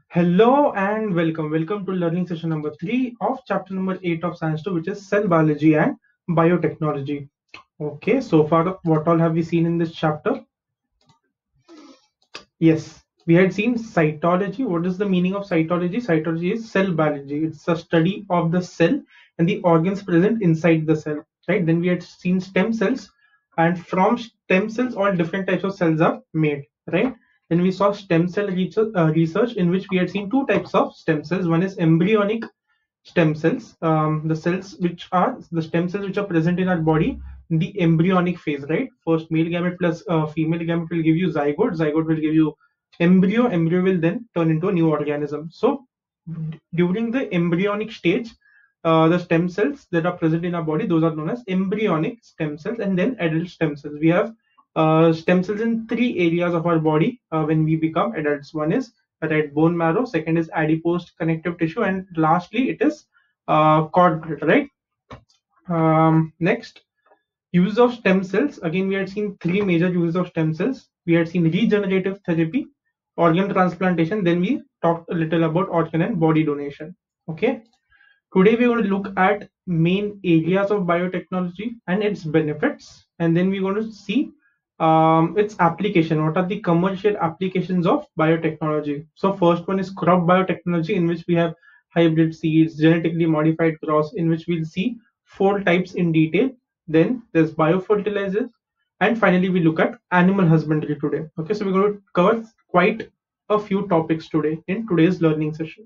Hello and welcome. Welcome to learning session number 3 of chapter number 8 of Science 2, which is cell biology and biotechnology. Okay, so far, what all have we seen in this chapter? Yes, we had seen cytology. What is the meaning of cytology? Cytology is cell biology. It's a study of the cell and the organs present inside the cell, right? Then we had seen stem cells, and from stem cells, all different types of cells are made, right? Then we saw stem cell research, in which we had seen two types of stem cells. One is embryonic stem cells, the cells which are the stem cells which are present in our body in the embryonic phase, right? First male gamete plus female gamete will give you zygote, zygote will give you embryo, embryo will then turn into a new organism. So during the embryonic stage, the stem cells that are present in our body, those are known as embryonic stem cells. And then adult stem cells, we have stem cells in three areas of our body when we become adults. One is red bone marrow, second is adipose connective tissue, and lastly it is cord blood, right? Next, use of stem cells. Again, we had seen three major uses of stem cells. We had seen regenerative therapy, organ transplantation, then we talked a little about organ and body donation. Okay, today we're going to look at main areas of biotechnology and its benefits, and then we're going to see its application. What are the commercial applications of biotechnology? So first one is crop biotechnology, in which we have hybrid seeds, genetically modified crops, in which we'll see four types in detail. Then there's biofertilizers, and finally we look at animal husbandry today. Okay, so we're going to cover quite a few topics today in today's learning session.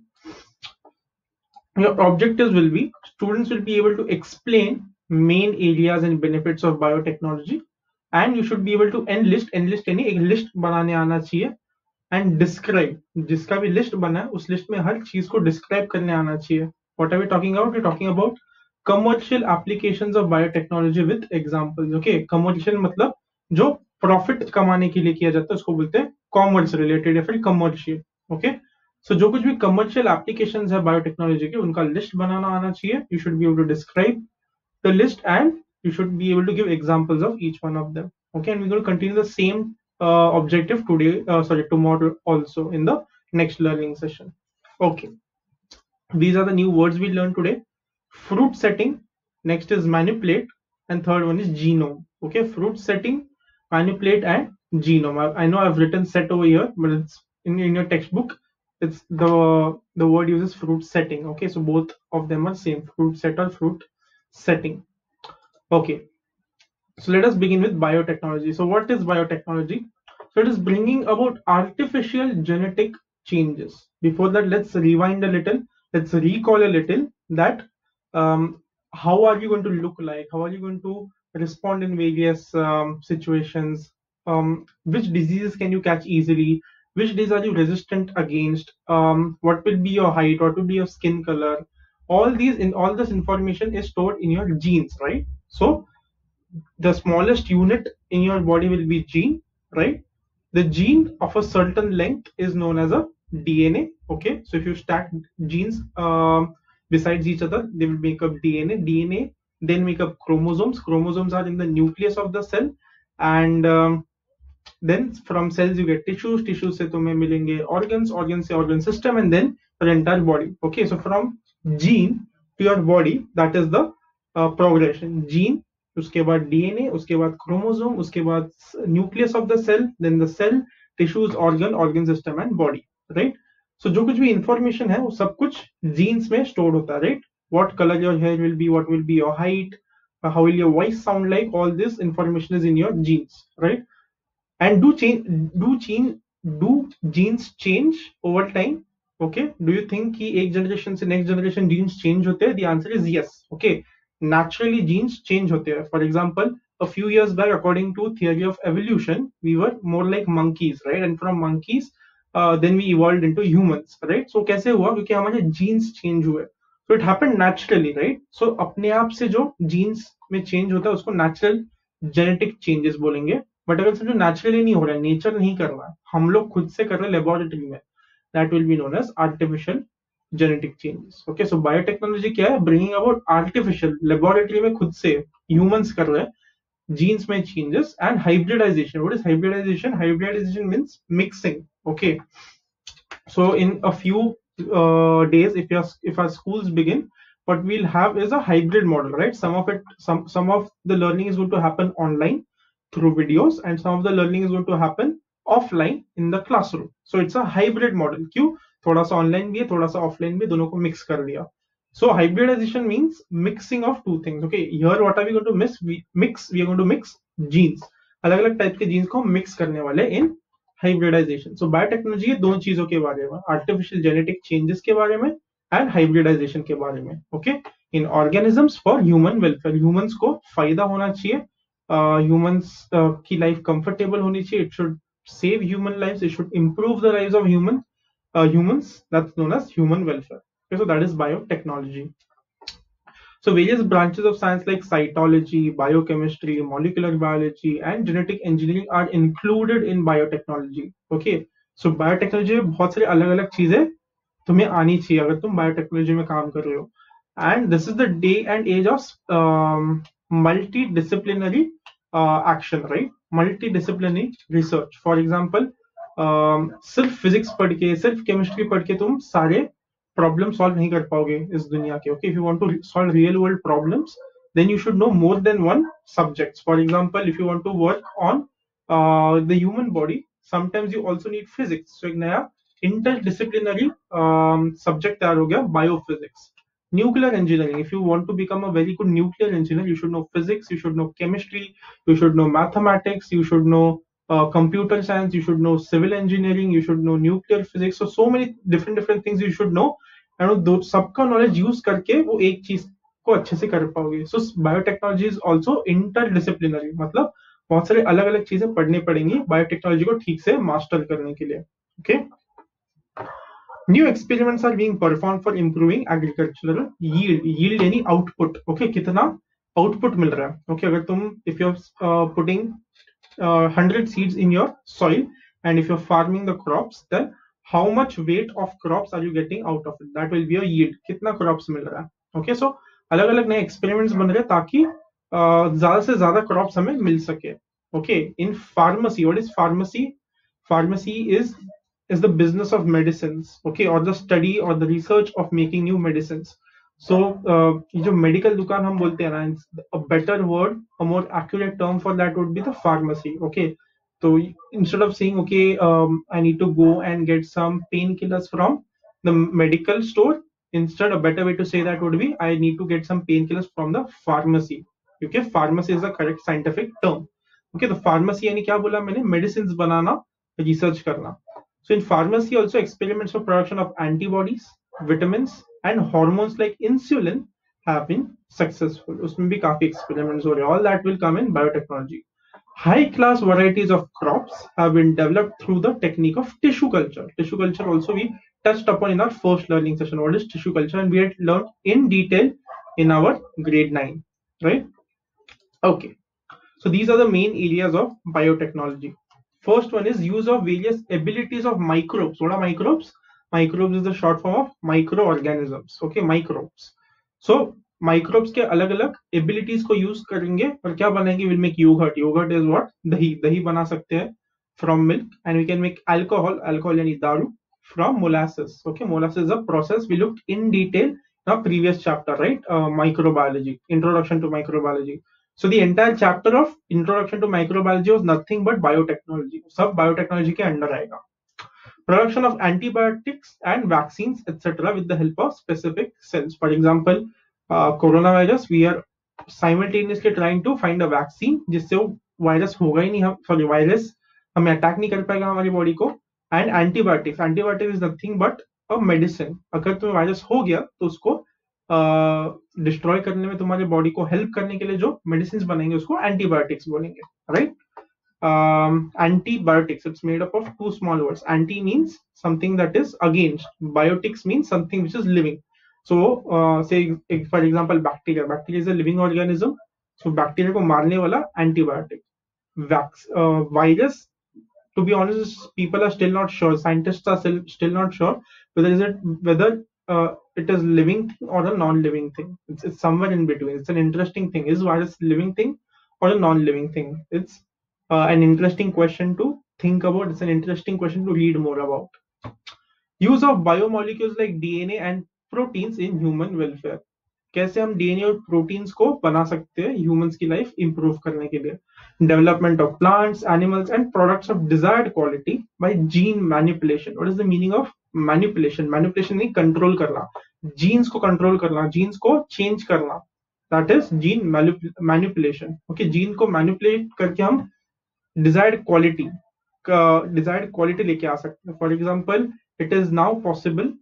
Your objectives will be, students will be able to explain main areas and benefits of biotechnology, and you should be able to enlist यानी एक list बनाने आना चाहिए, and describe, जिसका भी list बना है उस लिस्ट में हर चीज को डिस्क्राइब करने आना चाहिए. What are we talking about? We're talking about commercial applications of biotechnology with examples. Okay, commercial मतलब जो प्रॉफिट कमाने के लिए किया जाता है उसको बोलते हैं कॉमर्स रिलेटेड या फिर कमर्शियल. ओके, सो जो कुछ भी कमर्शियल एप्लीकेशंस है बायोटेक्नोलॉजी के, उनका लिस्ट बनाना आना चाहिए. You should be able to describe the list and you should be able to give examples of each one of them. Okay, and we're going to continue the same objective tomorrow also in the next learning session. Okay, these are the new words we learned today. Fruit setting, next is manipulate, and third one is genome. Okay, fruit setting, manipulate, and genome. I know I've written set over here, but it's in your textbook it's the word uses fruit setting. Okay, so both of them are same, fruit set or fruit setting. Okay, so let us begin with biotechnology. So what is biotechnology? So it is bringing about artificial genetic changes. Before that, let's rewind a little. Let's recall a little that how are you going to look like? How are you going to respond in various situations? Which diseases can you catch easily? Which disease are you resistant against? What will be your height? What will be your skin color? All this information is stored in your genes, right? So the smallest unit in your body will be gene, right? The gene of a certain length is known as a DNA. Okay, so if you stack genes besides each other, they will make up DNA. DNA then make up chromosomes. Chromosomes are in the nucleus of the cell, and then from cells you get tissues. Tissues से तुम्हें मिलेंगे organs, organs से organ system, and then your entire body. Okay, so from gene to your body, that is the progression. Gene, उसके बाद DNA, उसके बाद chromosome, उसके बाद nucleus of the cell, then the cell, tissues, organ, organ system, and body, right? So जो कुछ भी information है वो सब कुछ genes में stored होता है, right? What color your hair will be, what will be your height, how will your voice sound like, all this information is in your genes, right? And do genes change over time? Okay, do you think कि एक generation से next generation genes change होते हैं? The answer is yes. Okay, naturally genes change होते हैं. For example, a few years back, according to theory of evolution, we were more like monkeys, right? And from monkeys then we evolved into humans, right? So कैसे हुआ? क्योंकि हमारे genes change हुए. So it happened naturally, right? So अपने आप से जो genes में change होता है उसको natural genetic changes बोलेंगे. बट अगर समझो नेचुरली नहीं हो रहा है, नेचर नहीं कर रहा है, हम लोग खुद से कर रहे हैं लेबोरेटरी में, that will be known as artificial genetic changes. Okay, so biotechnology क्या है? ब्रिंगिंग अबाउट आर्टिफिशियल, लेबोरेटरी में खुद से ह्यूमंस कर रहे हैं जीन्स में changes. And hybridization. What is hybridization? Hybridization means mixing. Okay, So in a few days, if our schools begin, what we'll have is a hybrid model, right? Some of the learning is going to happen online through videos, and some of the learning is going to happen offline in the classroom. So it's a hybrid model. क्यों? थोड़ा सा online भी है, थोड़ा सा offline भी, दोनों को mix कर दिया. So hybridization means mixing of two things. Okay, here what are we going to mix? We are going to mix genes. अलग-अलग type के genes को हम mix करने वाले in hybridization. So biotechnology ये दोनों चीजों के बारे में, artificial genetic changes के बारे में and hybridization के बारे में. Okay, in organisms for human welfare. Humans को फायदा होना चाहिए. Humans की life comfortable होनी चाहिए. It should save human lives. It should improve the lives of humans. That's known as human welfare. Okay, so that is biotechnology. So various branches of science like cytology, biochemistry, molecular biology, and genetic engineering are included in biotechnology. Okay, so biotechnology में बहुत सारी अलग-अलग चीजें तुम्हें आनी चाहिए अगर तुम biotechnology में काम कर रहे हो. And this is the day and age of multidisciplinary action, right? Multidisciplinary research. For example, सिर्फ फिजिक्स पढ़ के, सिर्फ केमिस्ट्री पढ़ के तुम सारे प्रॉब्लम सॉल्व नहीं कर पाओगे इस दुनिया के. Okay, if you want to solve real world problems, then you should know more than one subjects. For example, if you want to work on the human body, sometimes you also need physics. So एक नया interdisciplinary subject तैयार हो गया, biophysics. Nuclear engineering, if you want to become a very good nuclear engineer, you should know physics, you should know chemistry, you should know mathematics, you should know computer science, you should know civil engineering, you should know nuclear physics. So many different things you should know, and दो सबका knowledge use करके वो एक चीज को अच्छे से कर पाओगे. So biotechnology is also interdisciplinary, मतलब बहुत सारे अलग अलग चीजें पढ़नी पड़ेंगी बायोटेक्नोलॉजी को ठीक से मास्टर करने के लिए. Okay, new experiments are being performed for improving agricultural yield यानी output. Okay, कितना output मिल रहा है. Okay, अगर तुम if you're putting 100 seeds in your soil, and if you're farming the crops, then how much weight of crops are you getting out of it? That will be a yield. कितना crops मिल रहा है. Okay, so अलग अलग नए experiments बन रहे हैं ताकि ज्यादा से ज्यादा crops हमें मिल सके. Okay, in pharmacy, what is pharmacy? Pharmacy is the business of medicines. Okay, or the study or the research of making new medicines. So ये जो medical दुकान हम बोलते हैं ना, a better word, a more accurate term for that would be the pharmacy. Okay, so instead of saying okay, I need to go and get some painkillers from the medical store, instead a better way to say that would be I need to get some painkillers from the pharmacy. Okay, pharmacy is the correct scientific term. Okay, the pharmacy यानी क्या बोला मैंने? Medicines बनाना, research करना. So in pharmacy also experiments for production of antibodies, vitamins and hormones like insulin have been successful. उसमें भी काफी experiments हो रहे हैं. All that will come in biotechnology. High class varieties of crops have been developed through the technique of tissue culture. Tissue culture also we touched upon in our first learning session. What is tissue culture? And we had learned in detail in our grade 9, right? Okay. So these are the main areas of biotechnology. First one is use of various abilities of microbes. What are microbes? Microbes is the short form of microorganisms. Okay, microbes. So microbes के अलग अलग abilities को use करेंगे और क्या बनाएंगे? We'll make yogurt. Yogurt is what? दही बना सकते हैं from milk, and we can make alcohol. Alcohol यानी दारू from molasses. Okay, molasses is a process we looked in detail in our previous chapter, right? Microbiology, introduction to microbiology. So the entire chapter of introduction to microbiology was nothing but biotechnology. सब biotechnology के under आएगा. Production of antibiotics and vaccines, etc., with the help of specific cells. For example, coronavirus, we are simultaneously trying to find a vaccine जिससे वो virus होगा ही नहीं, sorry virus हमें attack नहीं कर पाएगा हमारी बॉडी को. And antibiotics, antibiotics is nothing but a medicine. अगर तुम्हें वायरस हो गया तो उसको डिस्ट्रॉय करने में, तुम्हारी बॉडी को हेल्प करने के लिए जो मेडिसिन बनेंगे उसको एंटीबायोटिक्स बोलेंगे, right? Antibiotics, it's made up of two small words. Anti means something that is against, biotics means something which is living. So say for example bacteria is a living organism, so bacteria को मारने वाला antibiotic. Virus, to be honest, people are still not sure, scientists are still not sure whether it is living thing or a non-living thing. It's somewhere in between. It's an interesting thing. Is virus living thing or a non-living thing? It's an interesting question to think about. It's an interesting question to read more about. Use of biomolecules like DNA and proteins in human welfare, कैसे हम DNA और proteins को बना सकते हैं humans की life improve करने के लिए. Development of plants, animals and products of desired quality by gene manipulation. What is the meaning of manipulation? Manipulation नहीं, कंट्रोल करना, जीन्स को कंट्रोल करना, जीन्स को चेंज करना, that is gene manipulation. Okay, gene को मैनिपुलेट करके हम desired quality लेके आ सकते हैं. For example, it is now possible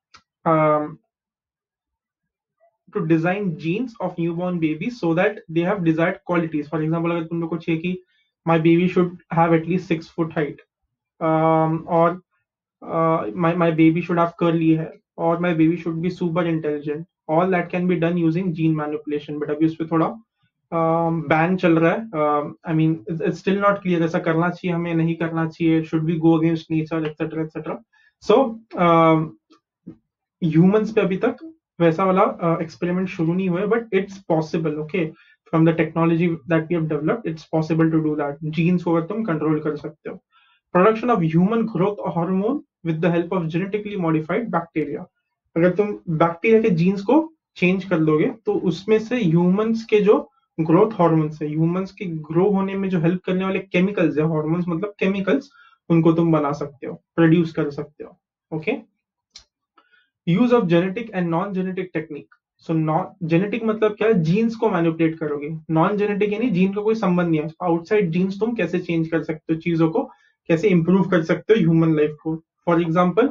to design genes of newborn babies so that they have desired qualities. For example, अगर तुम लोग को चाहिए कि my baby should have at least 6 foot height, or my baby should have curly hair, or my baby should be super intelligent. All that can be done using gene manipulation. But अभी उस पे थोड़ा ban चल रहा है. I mean, it's still not clear ऐसा करना चाहिए हमें, नहीं करना चाहिए, should we go against nature, etc. etc. So humans पे अभी तक वैसा वाला एक्सपेरिमेंट शुरू नहीं हुआ, but it's possible. Okay, from the technology that we have developed, it's possible to do that. Genes को अगर तुम कंट्रोल कर सकते हो. Production of human growth hormone with the help of genetically modified bacteria. अगर तुम बैक्टीरिया के jeans को चेंज कर दोगे तो उसमें से ह्यूमंस के जो ग्रोथ हार्मोन्स है, ह्यूमंस के ग्रो होने में जो हेल्प करने वाले केमिकल्स है, हार्मोन्स मतलब केमिकल्स, उनको तुम बना सकते हो, प्रोड्यूस कर सकते हो. Okay, use of genetic and non genetic technique. So non genetic मतलब क्या है? जीन्स को मैनिपुलेट करोगे. नॉन जेनेटिक यानी जीन का कोई संबंध नहीं है, आउटसाइड जीन्स तुम कैसे चेंज कर सकते हो, चीजों को कैसे इंप्रूव कर सकते हो ह्यूमन लाइफ को. For example,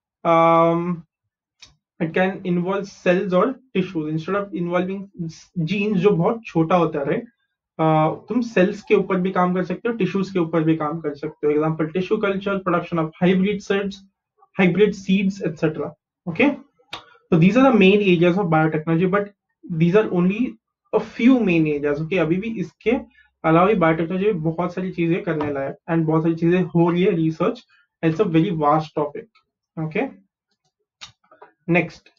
it can involve cells और tissues instead of involving genes जो बहुत छोटा होता है, राइट. तुम सेल्स के ऊपर भी काम कर सकते हो, टिश्यूज के ऊपर भी काम कर सकते हो. Example, tissue culture, production of hybrid seeds etc. Okay, so these are the main areas of biotechnology, but these are only a few main areas. Okay, अभी भी इसके अलावा बायोटेक्नोलॉजी में बहुत सारी चीजें करने लायक एंड बहुत सारी चीजें हो रही है research. It's a very vast topic. Okay, next,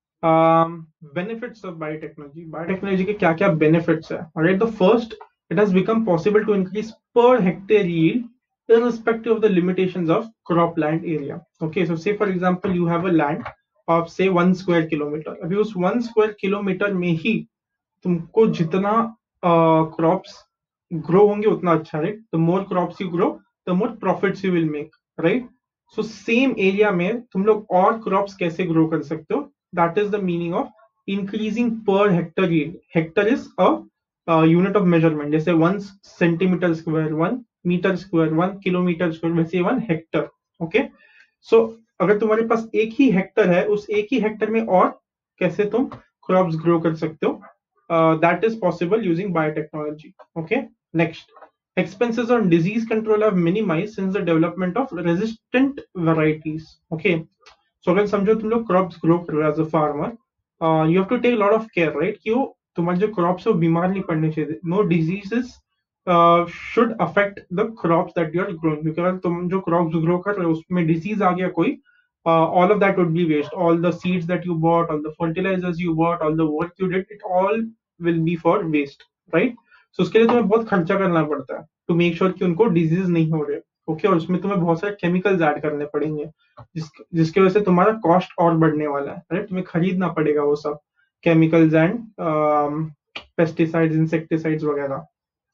benefits of biotechnology. Biotechnology के क्या क्या बेनिफिट्स है? Alright, the first, it has become possible to increase per hectare yield irrespective of the limitations of cropland area. Okay, so say for example you have a land of say 1 square kilometer. अभी उस 1 square kilometer में ही तुमको जितना crops grow होंगे उतना अच्छा, right. The more crops you grow, the more profits you will make, right. So same area में तुम लोग और क्रॉप्स कैसे ग्रो कर सकते हो? That is the meaning of increasing per hectare yield. Hectare is a unit of measurement. जैसे 1 centimetre square 1 metre square 1 kilometre square, वैसे 1 हेक्टर. ओके, सो अगर तुम्हारे पास एक ही हेक्टर है, उस एक ही हेक्टर में और कैसे तुम क्रॉप्स ग्रो कर सकते हो? That is possible using biotechnology. Okay, next, expenses on disease control have minimized since the development of resistant varieties. Okay, so अगर समझो तुम लोग क्रॉप्स ग्रो कर रहे हो as a farmer, you have to take lot of care, right, कि वो तुम्हारे जो क्रॉप्स है वो बीमार नहीं पड़ने चाहिए. No diseases should affect the crops that you are growing. क्योंकि अगर तुम जो क्रॉप्स ग्रो कर रहे हो उसमें डिजीज आ गया कोई, all of that would be waste. All the seeds that you bought, all the fertilizers you bought, all the work you did, it all will be for waste, right? So उसके लिए तुम्हें बहुत खर्चा करना पड़ता है टू मेक श्योर कि उनको डिजीज नहीं हो रहे. ओके, और उसमें तुम्हें बहुत सारे केमिकल्स ऐड करने पड़ेंगे जिसकी वजह से तुम्हारा कॉस्ट और बढ़ने वाला है, राइट. तुम्हें खरीदना पड़ेगा वो सब केमिकल्स एंड पेस्टिसाइड्स, इंसेक्टिसाइड्स वगैरह.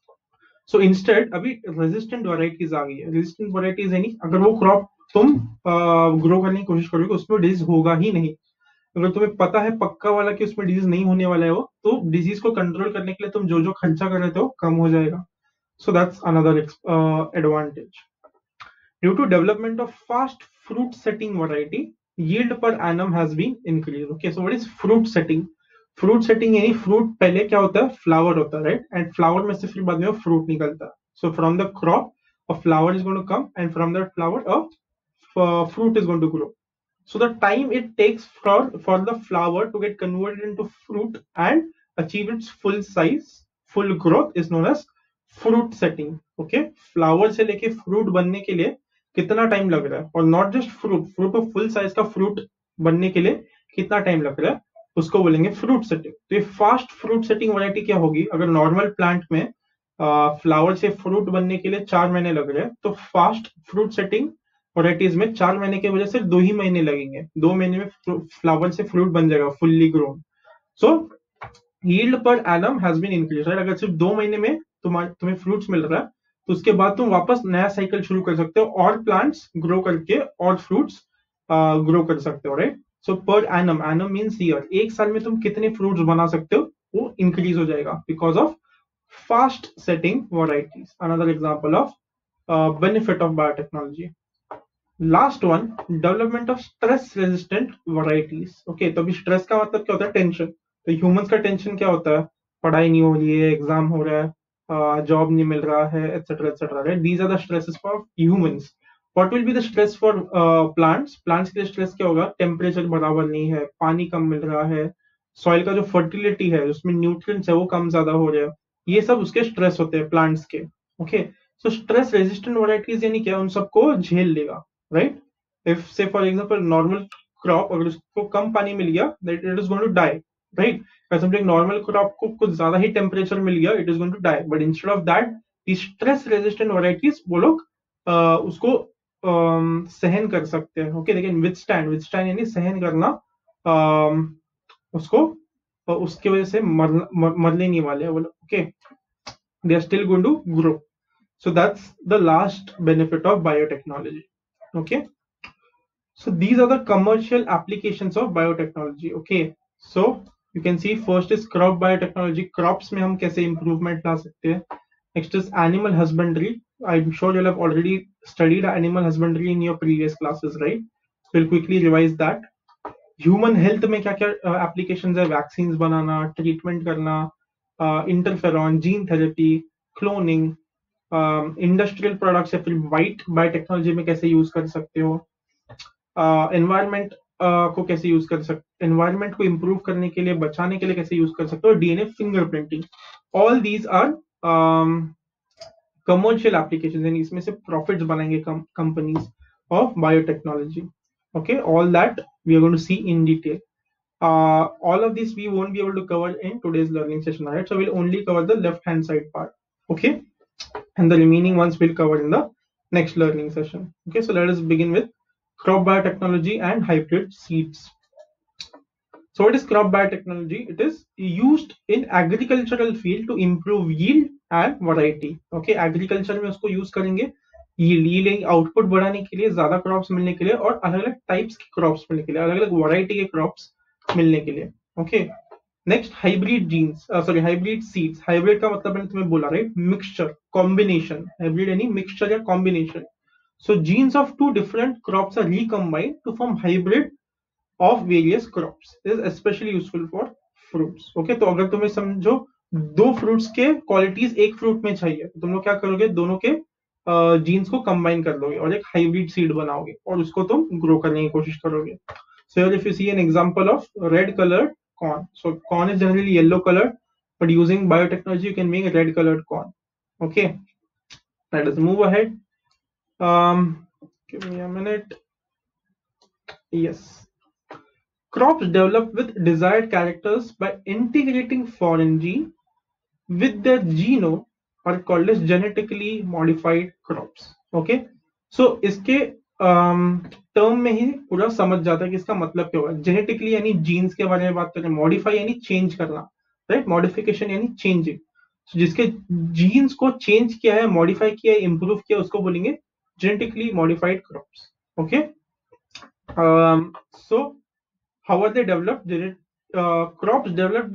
सो इंस्टेड अभी रेजिस्टेंट वैरायटीज आ गई है. रेजिस्टेंट वैरायटीज यानी अगर वो क्रॉप तुम ग्रो करने की कोशिश करोगे उसमें डिजीज होगा ही नहीं. अगर तुम्हें पता है पक्का वाला कि उसमें डिजीज नहीं होने वाला है वो, तो डिजीज को कंट्रोल करने के लिए तुम जो जो खर्चा कर रहे थे वो कम हो जाएगा. So that's another advantage. Due to development of fast fruit setting variety, yield per annum has been increased. Okay, so what is fruit setting? Fruit setting यानी फ्रूट पहले क्या होता है? फ्लावर होता है, राइट. एंड फ्लावर में से फिर बाद में फ्रूट निकलता है. So from the crop a flower is going to come and from that flower a fruit is going to grow. So the time it takes for the flower to get converted into fruit and achieve its full size, full growth is known as fruit setting. Okay, flower से लेके fruit बनने के लिए कितना time लग रहा है, और नॉट जस्ट फ्रूट को फुल साइज का फ्रूट बनने के लिए कितना टाइम लग रहा है, उसको बोलेंगे फ्रूट सेटिंग. तो ये फास्ट फ्रूट सेटिंग वैरायटी क्या होगी? अगर नॉर्मल प्लांट में फ्लावर से फ्रूट बनने के लिए 4 महीने लग रहे हैं, तो फास्ट फ्रूट सेटिंग वराइटीज में 4 महीने की वजह से 2 ही महीने लगेंगे, 2 महीने में फ्लावर से फ्रूट बन जाएगा fully grown. So yield per annum has been increase, right? अगर सिर्फ 2 महीने में तुम्हें फ्रूट्स मिल रहा है तो उसके बाद तुम वापस नया साइकिल शुरू कर सकते हो और प्लांट्स ग्रो करके और फ्रूट्स ग्रो कर सकते हो, राइट? सो per annum, annum means year, एक साल में तुम कितने फ्रूट्स बना सकते हो वो इंक्रीज हो जाएगा because of fast setting varieties. Another example of benefit of biotechnology. Last one, development of stress resistant varieties. Okay, तो अभी स्ट्रेस का मतलब क्या होता है? टेंशन। तो ह्यूमंस का टेंशन क्या होता है? पढ़ाई नहीं हो रही है, एग्जाम हो रहा है, जॉब नहीं मिल रहा है, etcetera etcetera, right? These are the stresses for humans. What will be the stress for plants? Plants के लिए स्ट्रेस क्या होगा? टेम्परेचर बराबर नहीं है, पानी कम मिल रहा है, सॉइल का जो फर्टिलिटी है, उसमें न्यूट्रिएंट्स है वो कम ज्यादा हो रहा है, ये सब उसके स्ट्रेस होते हैं प्लांट्स के। Okay, so stress resistant varieties यानी क्या? उन सबको झेल लेगा, राइट? If say for example normal crop, अगर उसको कम पानी मिल गया that it is going to die, right? Something normal crop को कुछ ज्यादा ही टेम्परेचर मिल गया, it is going to die, but instead of that the stress resistant varieties वो लोग उसको सहन कर सकते हैं। ओके, लेकिन विथस्टैंड, विथस्टैंड यानी सहन करना, उसको उसके वजह से मरने नहीं वाले हैं वो लोग। Okay, they are still going to grow. So that's the last benefit of biotechnology. Okay, so these are the commercial applications of biotechnology. Okay, so you can see first is crop biotechnology. Crops में हम कैसे improvement ला सकते हैं. Next is animal husbandry. I'm sure you'll have already studied animal husbandry in your previous classes, right? So we'll quickly revise that. Human health में क्या क्या applications है? Vaccines बनाना, treatment करना, interferon, gene therapy, cloning, industrial products या फिर white biotechnology में कैसे यूज कर सकते हो, एनवायरमेंट को कैसे यूज कर सकते, एनवायरमेंट को इंप्रूव करने के लिए, बचाने के लिए कैसे यूज कर सकते हो, DNA fingerprinting, all these are commercial applications, यानी इसमें से प्रॉफिट्स बनाएंगे companies of biotechnology. Okay, all that we are going to see in detail. All of this we won't be able to cover in today's learning session, right? So we'll only cover the left hand side part. Okay, and the remaining ones we'll cover in the next learning session. Okay, so let us begin with crop biotechnology and hybrid seeds. So what is crop biotechnology? It is used in agricultural field to improve yield and variety. Okay, agriculture में उसको use करेंगे yield output बढ़ाने के लिए, ज्यादा crops मिलने के लिए और अलग अलग types के crops मिलने के लिए, अलग अलग variety के crops मिलने के लिए. Okay, next hybrid genes, sorry hybrid seeds. Hybrid का मतलब मैंने तुम्हें बोला, राइट? Mixture, combination. हाइब्रिड यानी मिक्सचर या combination. So genes of two different crops are recombined to form hybrid of various crops. This is specially useful for fruits. Okay, तो अगर तुम्हें समझो 2 फ्रूट्स के क्वालिटीज एक फ्रूट में चाहिए तो तुम लोग क्या करोगे? दोनों के जीन्स को कंबाइन कर लोगे और एक हाइब्रिड सीड बनाओगे और उसको तुम ग्रो करने की कोशिश करोगे. So here if you see an example of red coloured corn. So corn is generally yellow colored, but using biotechnology you can make a red colored corn. Okay, let us move ahead. Give me a minute. Yes, crops develop with desired characters by integrating foreign gene with their genome are called as genetically modified crops. Okay, so इसके term में ही पूरा समझ जाता है कि इसका मतलब क्या होगा. जेनेटिकली यानी जीन्स के बारे में बात करें, मॉडिफाई यानी चेंज करना, राइट? मॉडिफिकेशन यानी चेंजिंग. जिसके जीन्स को चेंज किया है, मॉडिफाई किया है, इंप्रूव किया, उसको बोलेंगे genetically modified crops. Okay, so how are they developed? Crops developed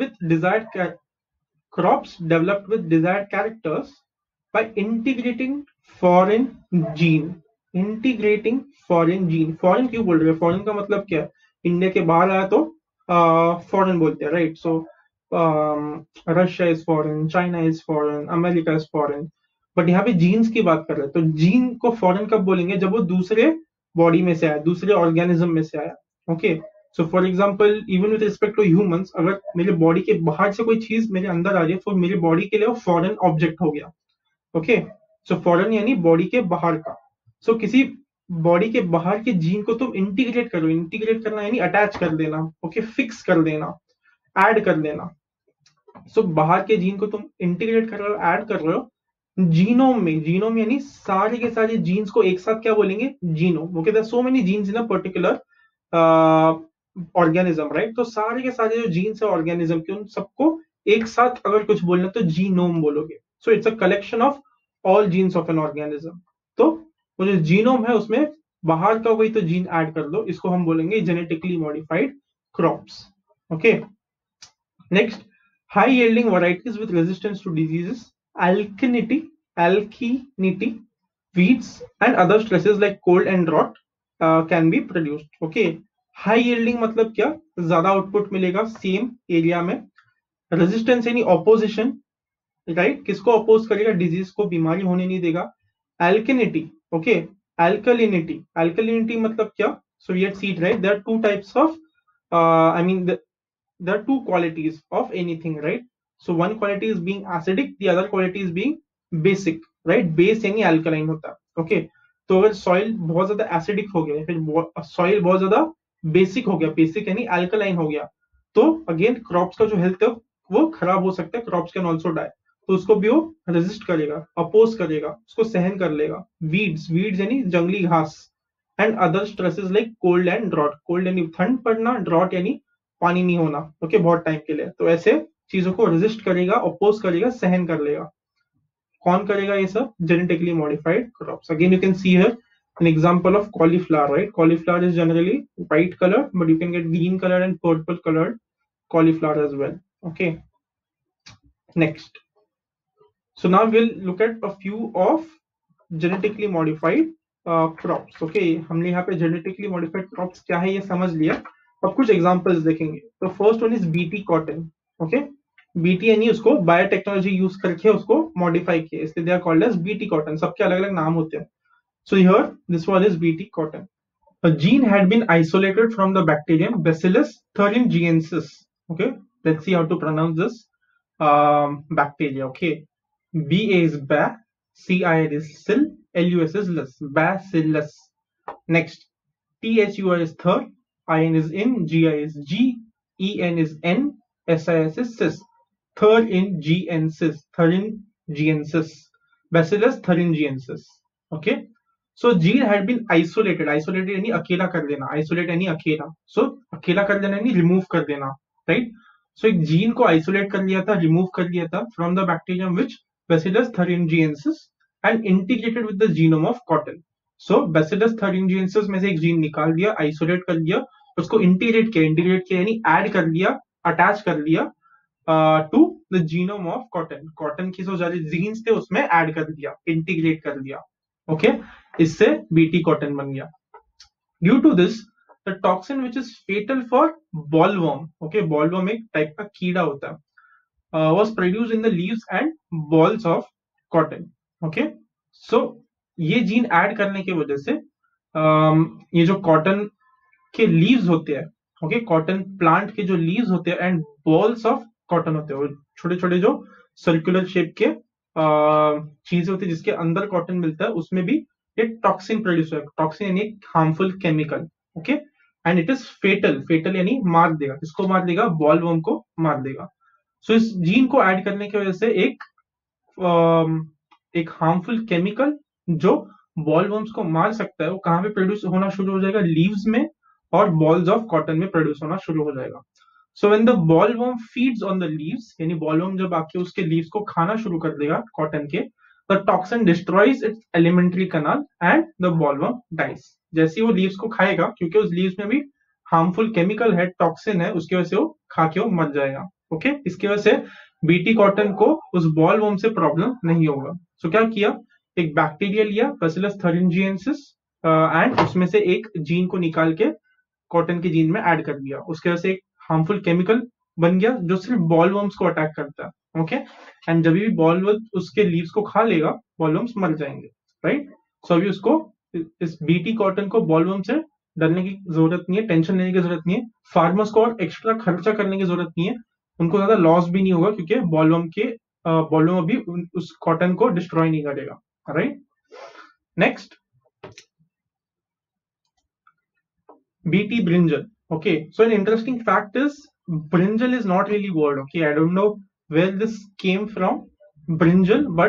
with desired characters by integrating foreign gene. Integrating foreign gene. Foreign क्यों बोल रहे हैं? फॉरेन का मतलब क्या है? इंडिया के बाहर आया तो फॉरेन बोलते हैं, right? So Russia is foreign, China is foreign, America is foreign. But यहाँ पे जीन्स की बात कर रहे हैं, तो जीन को फॉरेन कब बोलेंगे? जब वो दूसरे बॉडी में से आया, दूसरे ऑर्गेनिज्म में से आया. Okay, so for example even with respect to humans, अगर मेरे बॉडी के बाहर से कोई चीज मेरे अंदर आ रही है तो मेरी बॉडी के लिए वो फॉरेन ऑब्जेक्ट हो गया. ओके, सो फॉरेन यानी बॉडी के बाहर का. सो किसी बॉडी के बाहर के जीन को तुम इंटीग्रेट करो. इंटीग्रेट करना यानी अटैच कर देना. ओके, फिक्स कर देना, ऐड कर देना. सो बाहर के जीन को तुम इंटीग्रेट कर रहे हो, ऐड कर रहे हो, जीनोम यानी सारे के सारे जीन्स को एक साथ क्या बोलेंगे, genome. Okay, there so many genes in a particular organism, right. तो सारे के सारे जो जीन्स है ऑर्गेनिज्म के, उन सबको एक साथ अगर कुछ बोलना तो जीनोम बोलोगे. So it's a collection of all genes of an organism. तो वो जो जीनोम है उसमें बाहर का कोई तो जीन ऐड कर दो, इसको हम बोलेंगे genetically modified crops. Okay, next, high yielding varieties with resistance to diseases, alkalinity, weeds and other stresses like cold and drought can be produced. Okay, high yielding मतलब क्या, ज्यादा आउटपुट मिलेगा सेम एरिया में. रेजिस्टेंस यानी opposition, right, किसको oppose करेगा, disease को, बीमारी होने नहीं देगा. एल्केनिटी, ओके, एल्कलिनिटी मतलब क्या, so we had seen, right, there are two types of, I mean there are two qualities of anything, right? So one quality is being acidic, the other quality is being basic, right? Base यानी alkaline होता है. Okay, तो अगर soil बहुत ज्यादा acidic हो गया, फिर soil बहुत ज्यादा basic हो गया, basic यानी alkaline हो गया, तो again crops का जो health है वो खराब हो सकता है. crops can also die. तो उसको भी वो resist करेगा, oppose करेगा, उसको सहन कर लेगा. weeds यानी जंगली घास, and other stresses like cold and drought. cold यानी ठंड पड़ना, drought यानी पानी नहीं होना, ओके, बहुत टाइम के लिए. तो ऐसे चीजों को रेजिस्ट करेगा, अपोज करेगा, सहन कर लेगा. कौन करेगा ये सब, genetically modified crops. Again you can see here an example of cauliflower, right? Cauliflower is generally white color, but you can get green color and purple colored cauliflower as well. Okay, next, so now we'll look at a few of genetically modified crops. Okay, हमने यहाँ पे genetically modified crops क्या है ये समझ लिया. अब कुछ एग्जांपल्स देखेंगे. तो first one is BT cotton. Okay, BT यानी उसको बायोटेक्नोलॉजी यूज करके उसको मॉडिफाई किया, इसलिए they are called as BT cotton. सबके अलग अलग नाम होते हैं. So here this one is BT cotton. A gene had been isolated from the bacterium Bacillus thuringiensis. Okay, let's see how to pronounce this bacteria. Okay, BA is ba, CI is sil, LUS is lus, Bacillus. Next, THUR is thur, IN is in, GI is G, EN is N, SIS is cis. Thuringiensis, Bacillus thuringiensis. Okay, so gene had been isolated. Isolated यानी अकेला कर देना, isolate यानी अकेला, so अकेला कर देना यानी remove कर देना, right? So एक जीन को isolate कर लिया था, remove कर लिया था from the bacterium which Bacillus thuringiensis and integrated with the genome of cotton. So Bacillus thuringiensis में से एक जीन निकाल दिया, isolate कर दिया, उसको integrate किया यानी add कर लिया, attach कर लिया to the genome of cotton. Cotton की जो सारे जीन्स थे उसमें add कर दिया, integrate कर दिया. ओके, इससे बीटी कॉटन बन गया. Due to this the toxin which is fatal for bollworm, okay, bollworm एक टाइप का कीड़ा होता है, was produced in the leaves and bolls of cotton. Okay, so ये जीन ऐड करने की वजह से ये जो कॉटन के लीव्स होते हैं, ओके, कॉटन प्लांट के जो लीव्स होते हैं एंड बॉल्स ऑफ कॉटन होते हैं, छोटे छोटे जो सर्कुलर शेप के चीजें होती है जिसके अंदर कॉटन मिलता है, उसमें भी एक टॉक्सिन प्रोड्यूस होगा. टॉक्सिन यानी एक harmful chemical. Okay, and it is fatal. Fatal यानी मार देगा, किसको मार देगा, बॉलवर्म को मार देगा. सो इस जीन को ऐड करने की वजह से एक हार्मफुल केमिकल जो बॉलवर्म्स को मार सकता है वो कहां पे प्रोड्यूस होना शुरू हो जाएगा, लीव्स में और बॉल्स ऑफ कॉटन में प्रोड्यूस होना शुरू हो जाएगा. So when the bollworm feeds on the leaves, यानी bollworm जब आके उसके leaves को खाना शुरू कर देगा कॉटन के, the toxin destroys its alimentary canal and the bollworm dies. जैसे वो leaves को खाएगा, क्योंकि उस leaves में भी harmful chemical है, toxin है, उसकी वजह से वो खा के वो मर जाएगा. ओके, इसकी वजह से बीटी कॉटन को उस bollworm से प्रॉब्लम नहीं होगा. So क्या किया, एक बैक्टीरिया लिया Bacillus thuringiensis एंड उसमें से एक जीन को निकाल के कॉटन के जीन में ऐड कर दिया. उसकी वजह से एक हार्मफुल केमिकल बन गया जो सिर्फ बॉलवर्म्स को अटैक करता है. ओके, एंड जब भी बॉलवर्म उसके लीव्स को खा लेगा बॉलवर्म्स मर जाएंगे, राइट. सो अभी उसको इस बीटी कॉटन को बॉलवर्म से डरने की जरूरत नहीं है, टेंशन लेने की जरूरत नहीं है, फार्मर्स को और एक्स्ट्रा खर्चा करने की जरूरत नहीं है, उनको ज्यादा लॉस भी नहीं होगा क्योंकि बॉलवर्म अभी उस कॉटन को डिस्ट्रॉय नहीं करेगा, right. Next, BT brinjal. Okay, so an interesting fact is brinjal is not really word. Okay, I don't know where this came from, brinjal, but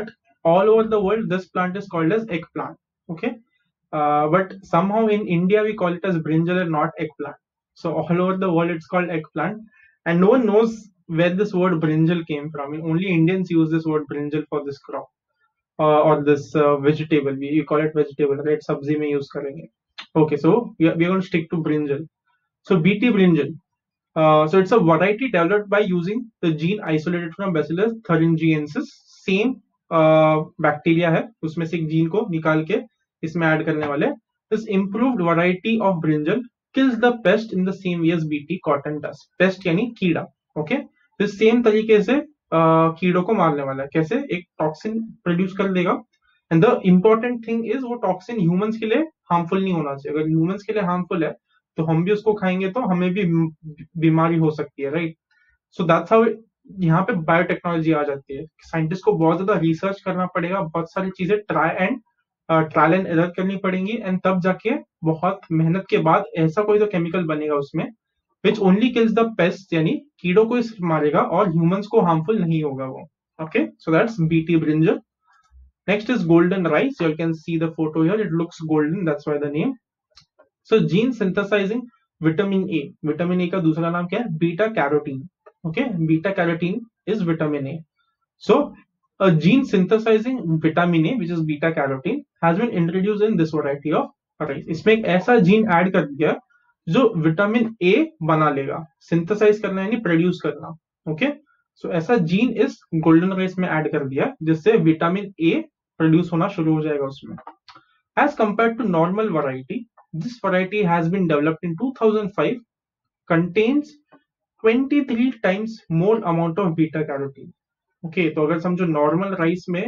all over the world this plant is called as eggplant. Okay, but somehow in India we call it as brinjal and not eggplant. So all over the world it's called eggplant, and no one knows where this word brinjal came from. I mean, only Indians use this word brinjal for this crop or this vegetable. We call it vegetable, right? Sabzi mein use karenge. Okay, so we are going to stick to brinjal. So BT brinjal. So it's a variety developed by using the gene isolated from Bacillus thuringiensis. Same bacteria है, उसमें से एक gene को निकाल के इसमें add करने वाले. This improved variety of brinjal kills the pest in the same way as BT cotton does. Pest यानी कीड़ा. Okay, तो सेम तरीके से कीड़ों को मारने वाला है. कैसे? एक टॉक्सिन प्रोड्यूस कर देगा. And the important thing is वो टॉक्सिन ह्यूमंस के लिए हार्मफुल नहीं होना चाहिए. अगर ह्यूमंस के लिए हार्मफुल है तो हम भी उसको खाएंगे तो हमें भी बीमारी हो सकती है, राइट? सो दैट्स हाउ यहाँ पे बायोटेक्नोलॉजी आ जाती है. साइंटिस्ट को बहुत ज्यादा रिसर्च करना पड़ेगा, बहुत सारी चीजें ट्रायल एंड एरर करनी पड़ेंगी, एंड तब जाके बहुत मेहनत के बाद ऐसा कोई तो केमिकल बनेगा उसमें which only kills the pest, यानी कीड़ों को मारेगा और ह्यूमंस को हार्मफुल नहीं होगा वो. Okay, so that's BT brinjal. Next is golden rice. You can see the photo here. It looks golden. That's why the name. So gene synthesizing vitamin A. Vitamin A का दूसरा नाम क्या है? Beta carotene. Okay, beta carotene is vitamin A. So a gene synthesizing vitamin A, which is beta carotene, has been introduced in this variety of rice. इसमें एक ऐसा gene add कर दिया जो विटामिन ए बना लेगा. सिंथेसाइज करना यानी प्रोड्यूस करना. ओके, सो ऐसा जीन इस गोल्डन राइस में ऐड कर दिया जिससे विटामिन ए प्रोड्यूस होना शुरू हो जाएगा उसमें. As compared to normal variety, this variety has been developed in 2005, contains 23 times more amount of beta carotene. Okay, तो अगर समझो नॉर्मल राइस में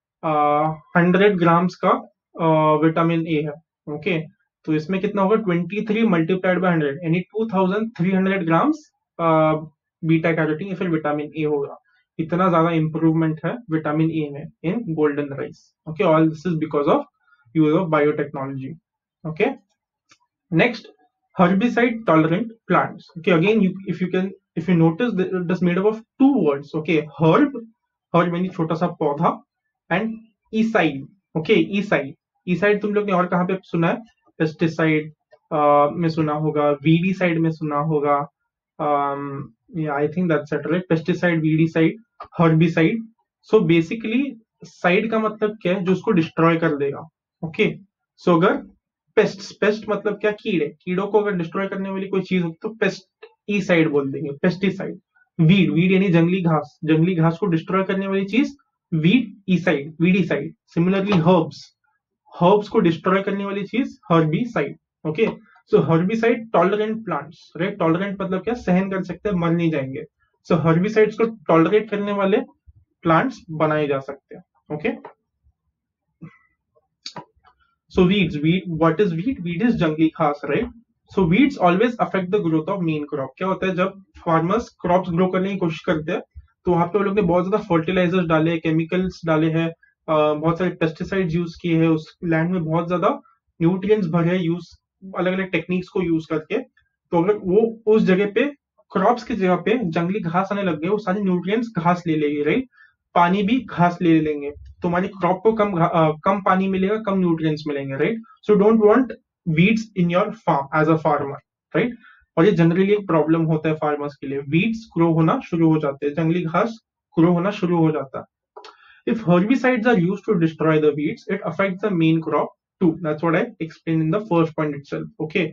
100 ग्राम्स का विटामिन ए है. ओके, तो इसमें कितना होगा? 23 मल्टीप्लाइड बाय 100 यानी 2300 ग्राम्स बीटा कैरोटीन या फिर विटामिन ए होगा. इतना ज्यादा इंप्रूवमेंट है विटामिन ए में in golden rice. Okay, all this is because of use of biotechnology. Okay, next, herbicide tolerant plants. Okay, again, if you notice that it is made up of two words. Okay, herb means छोटा सा पौधा, and ecide. Okay, ecide तुम लोग ने और कहाँ पे सुना है? पेस्टिसाइड में सुना होगा, वीडीसाइड में सुना होगा. I think that's it, right? Pesticide, weedicide, herbicide. So basically cide का मतलब क्या है? जो उसको डिस्ट्रॉय कर देगा. ओके, सो अगर पेस्ट मतलब क्या? कीड़ों को अगर डिस्ट्रॉय करने वाली कोई चीज हो तो पेस्ट ई साइड बोल देंगे. पेस्टिसाइड. वीड यानी जंगली घास को डिस्ट्रॉय करने वाली चीज वीडीसाइड. सिमिलरली हर्ब्स को डिस्ट्रॉय करने वाली चीज herbicide. Okay, so herbicide tolerant plants, right? Tolerant मतलब क्या? सहन कर सकते हैं, मर नहीं जाएंगे. सो हर्बिसाइड्स को टॉलरेट करने वाले प्लांट्स बनाए जा सकते हैं. Okay, so weeds, what is weed? Weed is जंगली घास, right? So weeds always affect the growth of main crop. क्या होता है जब फार्मर्स क्रॉप्स ग्रो करने की कोशिश करते हैं तो वहां पे वो लोग ने बहुत ज्यादा फर्टिलाइजर्स डाले, केमिकल्स डाले हैं, बहुत सारे पेस्टिसाइड्स यूज किए हैं, उस लैंड में बहुत ज्यादा न्यूट्रिएंट्स भरे, यूज अलग अलग टेक्निक्स को यूज करके. तो अगर वो उस जगह पे क्रॉप्स की जगह पे जंगली घास आने लग गए, वो सारे न्यूट्रिएंट्स घास ले लेगी, राइट? पानी भी घास ले लेंगे, तुम्हारी क्रॉप को कम पानी मिलेगा, कम न्यूट्रिएंट्स मिलेंगे, right? So don't want weeds in your farm as a farmer, right? और ये जनरली एक प्रॉब्लम होता है फार्मर्स के लिए. वीड्स ग्रो होना शुरू हो जाते हैं, जंगली घास ग्रो होना शुरू हो जाता है. If herbicides are used to destroy the weeds, it affects the main crop too. That's what I explained in the first point itself. Okay.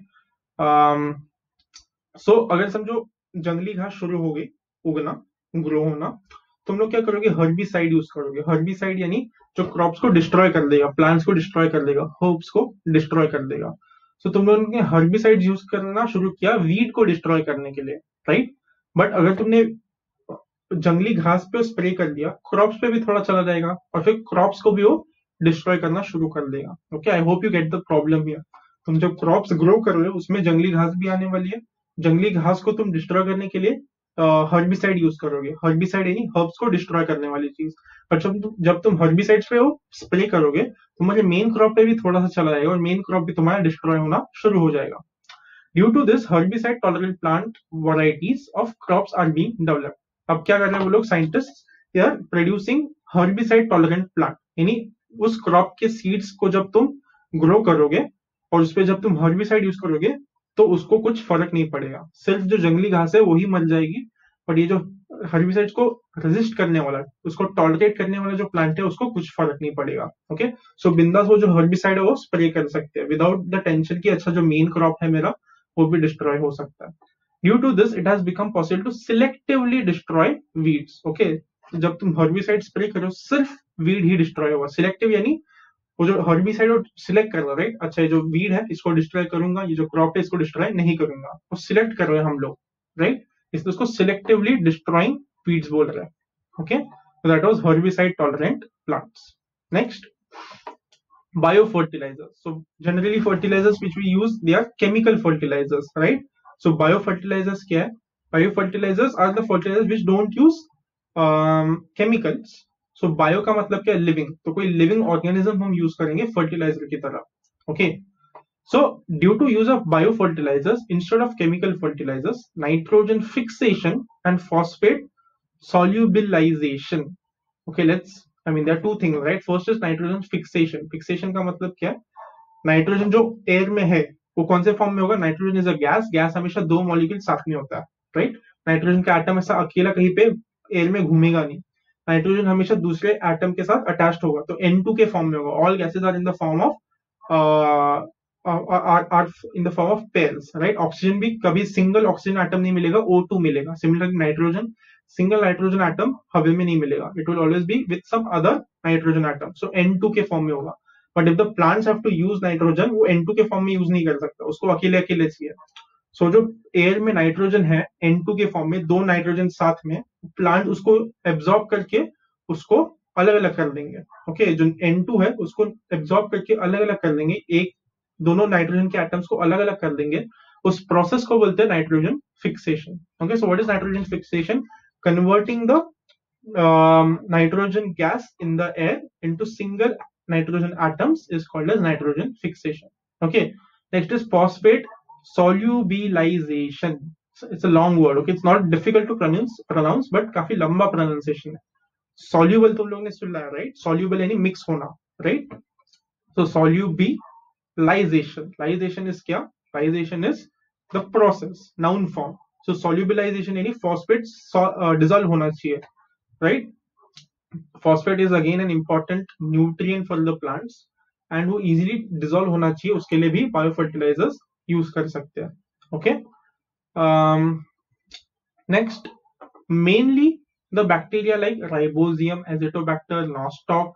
So अगर समझो जंगली घास शुरू हो गई उगना, ग्रो होना, तुम लोग क्या करोगे? हर्बिसाइड यूज करोगे. हर्बिसाइड यानी जो क्रॉप्स को डिस्ट्रॉय कर देगा, प्लांट्स को डिस्ट्रॉय कर देगा, हर्ब्स को डिस्ट्रॉय कर देगा. सो तुम लोगों ने हर्बिसाइड यूज करना शुरू किया वीड को डिस्ट्रॉय करने के लिए, राइट? बट अगर तुमने जंगली घास पे स्प्रे कर दिया, क्रॉप्स पे भी थोड़ा चला जाएगा और फिर क्रॉप्स को भी वो डिस्ट्रॉय करना शुरू कर देगा. Okay, I hope you get the problem here. तुम जब क्रॉप्स ग्रो कर रहे हो उसमें जंगली घास भी आने वाली है. जंगली घास को तुम डिस्ट्रॉय करने के लिए हर्बिसाइड यूज करोगे. हर्बिसाइड यानी हर्ब्स को डिस्ट्रॉय करने वाली चीज. पर जब तुम हर्बिसाइड्स पे वो स्प्रे करोगे तुम्हारे मेन क्रॉप पे भी थोड़ा सा चला जाएगा और मेन क्रॉप भी तुम्हारा डिस्ट्रॉय होना शुरू हो जाएगा. Due to this herbicide tolerant plant varieties of crops are being developed. अब क्या कर रहे हैं वो लोग scientist? They are producing herbicide tolerant plant. यानी उस क्रॉप के सीड्स को जब तुम ग्रो करोगे और उस पर जब तुम हर्बिसाइड यूज करोगे तो उसको कुछ फर्क नहीं पड़ेगा, सिर्फ जो जंगली घास है वही मर जाएगी, बट ये जो हर्बिसाइड्स को रेजिस्ट करने वाला, उसको टॉलरेट करने वाला जो प्लांट है उसको कुछ फर्क नहीं पड़ेगा। ओके, सो बिंदास वो जो हर्बिसाइड है वो स्प्रे कर सकते हैं विदाउट द टेंशन कि अच्छा जो मेन क्रॉप है मेरा वो भी डिस्ट्रॉय हो सकता है। Due to this it has become possible to selectively destroy weeds. Okay, जब तुम हर्बिसाइड स्प्रे करो सिर्फ वीड ही डिस्ट्रॉय होगा। सिलेक्टिव यानी वो जो हर्बिसाइड वो सिलेक्ट कर रहा है, राइट, अच्छा ये जो वीड है इसको डिस्ट्रॉय करूंगा, ये जो क्रॉप है इसको डिस्ट्रॉय नहीं करूंगा, वो सिलेक्ट कर रहे हैं हम लोग, राइट, इसलिए उसको सिलेक्टिवली डिस्ट्रॉइंग वीड्स बोल रहे हैं। Okay, that was herbicide tolerant plants. Next, biofertilizers. So generally fertilizers which we use, they are chemical fertilizers, right? So biofertilizers क्या है? Biofertilizers are the fertilizers which don't use chemicals. So bio का मतलब क्या है? Living. तो कोई living organism हम use करेंगे fertilizer की तरह. Okay. So due to use of biofertilizers instead of chemical fertilizers, nitrogen fixation and phosphate solubilization. Okay, there are two things, right? First is nitrogen fixation. Fixation का मतलब क्या है? Nitrogen जो air में है वो कौन से फॉर्म में होगा? Nitrogen is a gas, gas हमेशा दो मॉलिक्यूल साथ में होता है, राइट? नाइट्रोजन का एटम ऐसा अकेला कहीं पे एयर में घूमेगा नहीं, नाइट्रोजन हमेशा दूसरे एटम के साथ अटैच्ड होगा, तो N2 के फॉर्म में होगा। All gases are in the form of pairs, right? Oxygen भी कभी सिंगल ऑक्सीजन एटम नहीं मिलेगा, O2 मिलेगा। Similarly nitrogen, single nitrogen atom हवा में नहीं मिलेगा, it will always be with some other nitrogen atom, so N2 के फॉर्म में होगा। But if the plants have to use nitrogen, वो N2 के फॉर्म में यूज नहीं कर सकता, उसको अकेले अकेले चाहिए। सो जो एयर में नाइट्रोजन है N2 के फॉर्म में, दो नाइट्रोजन साथ में, प्लांट उसको एब्जॉर्ब करके उसको अलग अलग कर देंगे। ओके, जो N2 है उसको एब्जॉर्ब करके अलग अलग कर देंगे, एक दोनों नाइट्रोजन के एटम्स को अलग अलग कर देंगे। उस प्रोसेस को बोलते हैं nitrogen fixation. Okay, so what is nitrogen fixation? Converting the nitrogen gas in the air into single nitrogen atoms is called as nitrogen fixation. Okay, next is phosphate solubilization. It's a long word. Okay, it's not difficult to pronounce but काफी लंबा pronunciation है। Soluble तुम लोगों ने सुना है, right? Soluble यानी mix होना, right? So solubilization, lization is क्या? Lization is the process, noun form. So solubilization यानी phosphate dissolve होना चाहिए, right? Phosphate is again an important nutrient for the plants and वो easily dissolve होना चाहिए, उसके लिए भी biofertilizers use कर सकते हैं। Okay, next, mainly the bacteria like Ribosium, Azotobacter, Nostoc,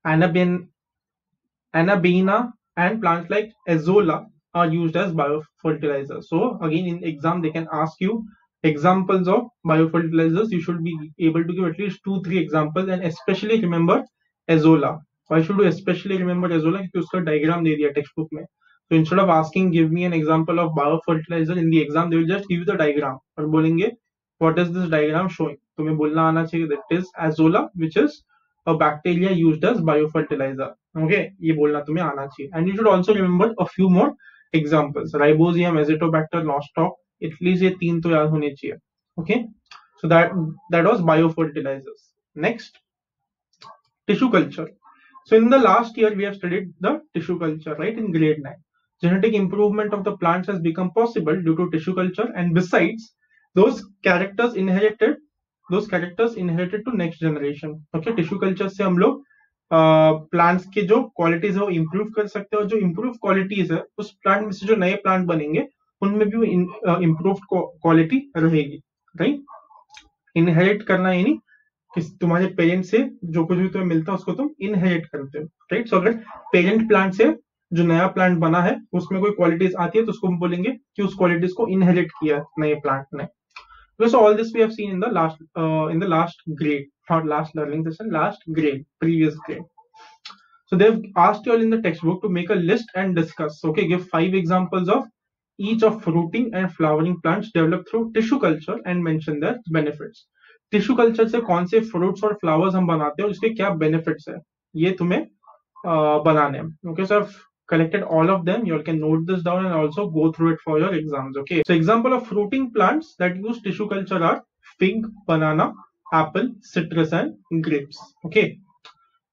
Anabaena and plants like Azolla are used as biofertilizers. So again in exam they can ask you examples of biofertilizers. You should be able to give at least 2-3 examples and especially remember Azolla. Why should you especially remember Azolla? क्योंकि उसका diagram दे दिया textbook में. So instead of asking give me an example of biofertilizer in the exam, they will just give you the diagram और बोलेंगे what is this diagram showing? तुम्हें बोलना आना चाहिए that is Azolla, which is a bacteria used as biofertilizer. Okay, ये बोलना तुम्हें आना चाहिए. And you should also remember a few more examples. Ribosium, Azotobacter, Nostoc, at least ये तीन तो याद होने चाहिए. Okay, so that was biofertilizers. Next, tissue culture. So in the last year we have studied the tissue culture, right, in grade 9. Genetic improvement of the plants has become possible due to tissue culture, and besides those characters inherited to next generation. Okay, tissue culture से हम लोग plants के जो qualities है वो improve कर सकते हैं, और जो इम्प्रूव क्वालिटीज है उस प्लांट में से जो नए प्लांट बनेंगे उनमें भी इम्प्रूव क्वालिटी रहेगी, राइट? इनहेरिट करना यानी कि तुम्हारे पेरेंट से जो कुछ भी तुम्हें मिलता है उसको तुम इनहेरिट करते हो, राइट? सो अगर पेरेंट प्लांट से जो नया प्लांट बना है उसमें कोई क्वालिटीज आती है तो उसको हम बोलेंगे कि उस क्वालिटीज को इनहेरिट किया नए प्लांट ने. So all this we have seen in the last grade, not last learning session, last grade, previous grade. So they've asked you all in the textbook to make a list and discuss. Okay, give 5 examples of each of fruiting and flowering plants developed through tissue culture and mention their benefits. Tissue culture से कौन से fruits और flowers हम बनाते हैं और इसके क्या benefits है, ये तुम्हें बनाने हैं. Okay, so I've collected all of them. You all can note this down and also go through it for your exams. Okay, so example of fruiting plants that use tissue culture are fig, banana, apple, citrus and grapes. Okay,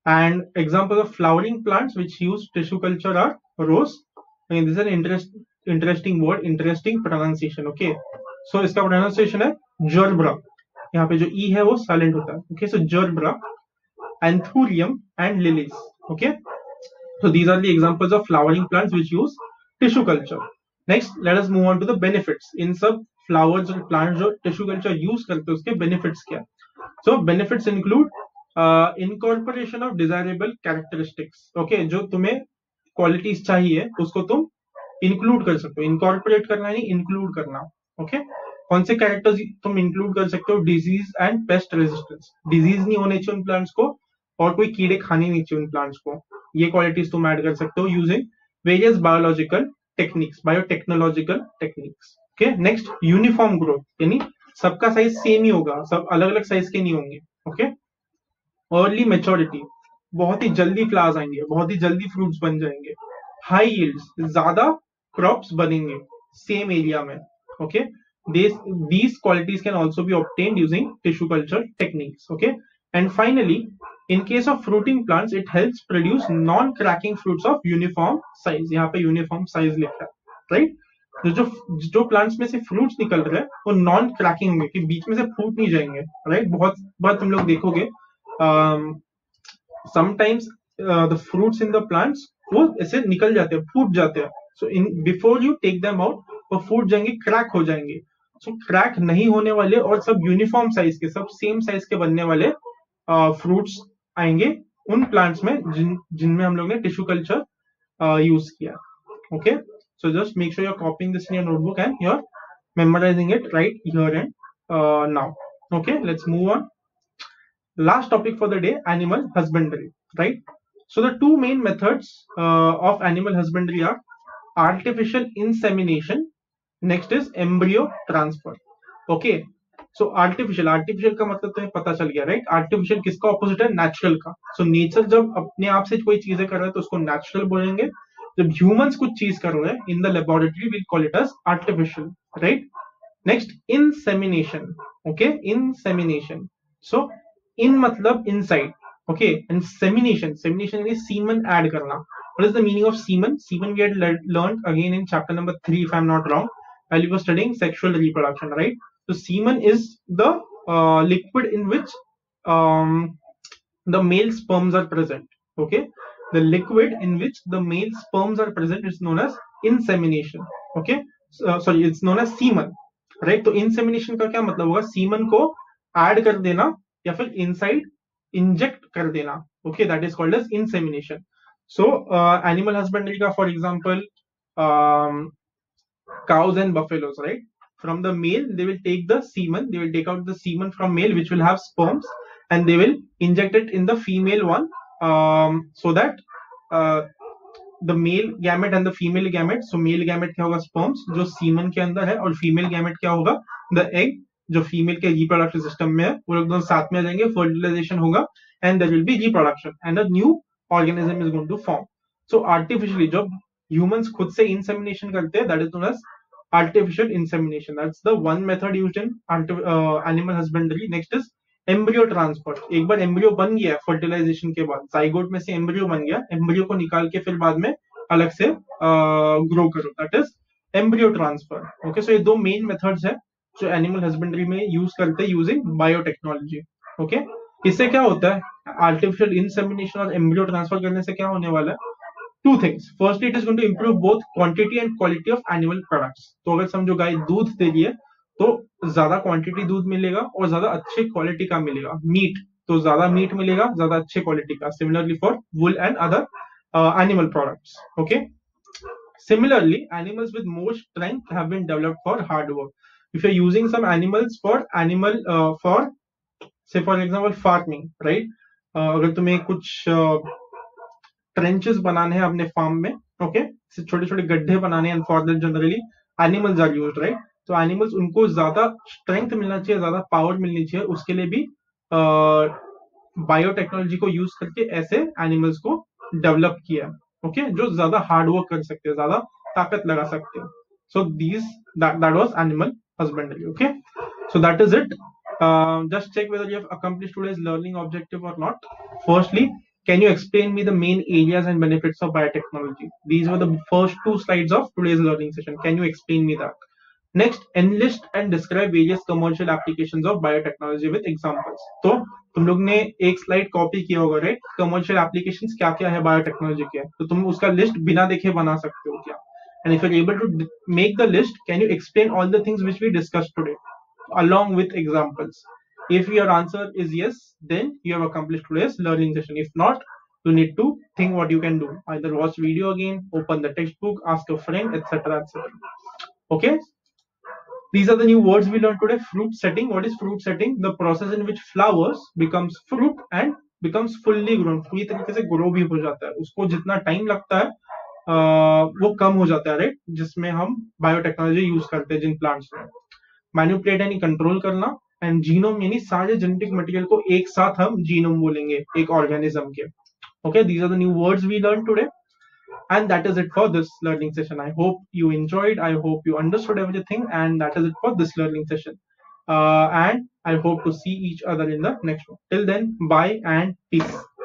And examples of flowering plants which use tissue culture are rose. And this is an interesting word, interesting pronunciation. Okay, so इसका pronunciation है gerbera. यहाँ पे जो e है वो silent होता है. Okay, so gerbera, anthurium and lilies. Okay, so these are the examples of flowering plants which use tissue culture. Next, let us move on to the benefits. इन सब flowers और plants जो tissue culture use करते हैं उसके benefits क्या? So benefits include incorporation of desirable characteristics. Okay, जो तुम्हें qualities चाहिए उसको तुम include कर सकते हो. Incorporate करना नहीं, include करना. Okay, कौन से characters तुम include कर सकते हो? Disease and pest resistance. Disease नहीं होने चाहिए उन plants को और कोई कीड़े खाने नहीं चाहिए उन plants को. ये qualities तुम add कर सकते हो using various biological techniques, biotechnological techniques. Okay, next uniform growth, यानी सबका साइज सेम ही होगा, सब अलग अलग साइज के नहीं होंगे. ओके, अर्ली मेच्योरिटी, बहुत ही जल्दी फ्लावर्स आएंगे, बहुत ही जल्दी फ्रूट्स बन जाएंगे. हाई यील्ड्स, ज्यादा क्रॉप्स बनेंगे सेम एरिया में. Okay, these qualities can also be obtained using tissue culture techniques. Okay, and finally, in case of fruiting plants, it helps produce non-cracking fruits of uniform size. यहाँ पे uniform size लिखा है, right? जो plants में से fruits निकल रहे हैं वो नॉन क्रैकिंग होंगे, कि बीच में से फूट नहीं जाएंगे. राइट, बहुत बार तुम लोग देखोगे sometimes the fruits in the plants वो ऐसे निकल जाते हैं, फूट जाते हैं. So in before you take them out वो फूट जाएंगे, क्रैक हो जाएंगे. सो क्रैक नहीं होने वाले और सब यूनिफॉर्म साइज के, सब सेम साइज के बनने वाले फ्रूट्स आएंगे उन प्लांट्स में जिनमें हम लोग ने टिश्यू कल्चर यूज किया. Okay, so just make sure you're copying this in your notebook and you're memorizing it right here and now. Okay, let's move on. Last topic for the day, animal husbandry. Right, so the two main methods of animal husbandry are artificial insemination, next is embryo transfer. Okay, so artificial का मतलब तुम्हें पता चल गया, right? artificial किसका opposite है? natural का. so nature जब अपने आप से कोई चीजें कर रहा है तो उसको natural बोलेंगे. जब ह्यूमंस कुछ चीज कर रहे हैं in the laboratory we call it as artificial. Right, next insemination. Okay, insemination, so in मतलब inside. Okay, and semination, semination यानी सीमन ऐड करना. What is the meaning of semen? Semen we had learned again in chapter number 3 if I am not wrong, while we were studying sexual reproduction. Right, so semen is the liquid in which the male sperms are present. Okay, the liquid in which the male sperms are present is known as insemination. Okay, sorry, it's known as semen. Right, तो insemination का क्या मतलब होगा? semen को add कर देना या फिर inside inject कर देना. Okay, that is called as insemination. So animal husbandry का for example cows and buffaloes, right? From the male they will take the semen, they will take out the semen from male which will have sperms and they will inject it in the female one, so that the male gamete and the female gamete. so male gamete क्या होगा? sperms जो semen के अंदर है, और female gamete क्या होगा? the egg जो female के reproductive system में है. वो लोग दोनों साथ में आ जाएंगे, fertilization होगा and there will be reproduction and a new organism is going to form. so artificially जब humans खुद से insemination करते हैं, that is known as artificial insemination. That's the one method used in animal husbandry. Next is embryo transfer. एक बार embryo बन गया fertilization के बाद, zygote में से embryo बन गया, embryo को निकाल के फिर बाद में अलग से grow करो, that is embryo transfer. Okay, so ये दो main methods है जो animal husbandry में use करते हैं using biotechnology. Okay, इससे क्या होता है? artificial insemination और embryo transfer करने से क्या होने वाला है? Two things. Firstly, it is going to improve both quantity and quality of animal products. तो अगर समझो गाय दूध दे रही है तो ज्यादा क्वांटिटी दूध मिलेगा और ज्यादा अच्छे क्वालिटी का मिलेगा. मीट तो ज्यादा मीट मिलेगा, ज्यादा अच्छे क्वालिटी का. Similarly for wool and other animal products. Okay, similarly animals with more strength have been developed for hard work. If you are using some animals for animal for say for example farming, right, अगर तुम्हें कुछ trenches बनाने हैं अपने farm में, okay, छोटे छोटे गड्ढे बनाने हैं, for that generally animals are used, right. तो एनिमल्स उनको ज्यादा स्ट्रेंथ मिलना चाहिए, ज्यादा पावर मिलनी चाहिए, उसके लिए भी बायोटेक्नोलॉजी को यूज करके ऐसे एनिमल्स को डेवलप किया. ओके, जो ज्यादा हार्ड वर्क कर सकते हैं, ज्यादा ताकत लगा सकते हैं. सो that was animal husbandry. Okay, so that is it. Just check whether you have accomplished today's learning objective or not. Firstly, Can you explain me the main areas and benefits of biotechnology? These were the first 2 slides of today's learning session. Can you explain me that? Next, enlist and describe various commercial applications of biotechnology with examples. तो तुम लोग ने एक slide copy किया होगा, right? Commercial applications क्या क्या है बायोटेक्नोलॉजी के, तो तुम उसका लिस्ट बिना देखे बना सकते हो क्या? And if you're able to make the list, can you explain all the things which we discussed today along with examples? If your answer is yes, then you have accomplished today's learning session. If not, you need to think what you can do. Either watch video again, open the textbook, ask a friend, etc., etc. Okay. These are the new words we learned today. Fruit setting. What is fruit setting? The process in which flowers becomes fruit and becomes fully grown. पूरी तरीके से grow भी हो जाता है. उसको जितना time लगता है वो कम हो जाता है, राइट? जिसमें हम बायोटेक्नोलॉजी यूज करते हैं जिन प्लांट्स में. मैनिपुलेट यानी कंट्रोल करना, एंड जीनोम यानी सारे जेनेटिक मटेरियल को एक साथ हम जीनोम बोलेंगे एक ऑर्गेनिज्म के. Okay, these are the new words we learned today. And that is it for this learning session. I hope you enjoyed. I hope you understood everything. And that is it for this learning session. And I hope to see each other in the next one. Till then, bye and peace.